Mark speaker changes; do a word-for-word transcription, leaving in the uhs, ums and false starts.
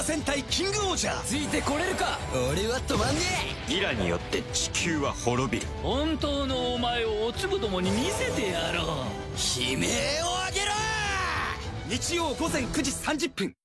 Speaker 1: 戦隊キングオージャー。
Speaker 2: ついてこれるか。俺は止まんね
Speaker 3: え。ギラによって地球は滅びる。
Speaker 4: 本当のお前をおつぶどもに見せてやろう。
Speaker 2: 悲鳴を上げろ。
Speaker 1: 日曜ごぜんくじさんじゅっぷん